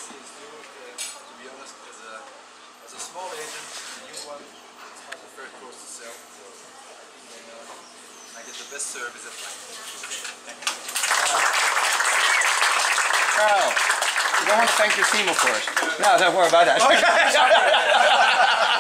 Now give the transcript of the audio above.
easy as new, to be honest, as a small agent, a new one, it's my preferred course to sell, so I think I get the best service at night. Carl, you don't want to thank your team, of course. No, don't worry about that.